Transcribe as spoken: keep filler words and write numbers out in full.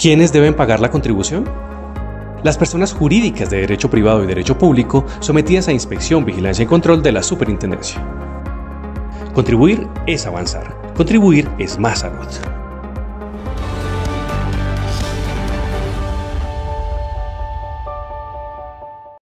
¿Quiénes deben pagar la contribución? Las personas jurídicas de derecho privado y derecho público sometidas a inspección, vigilancia y control de la Superintendencia. Contribuir es avanzar. Contribuir es más salud.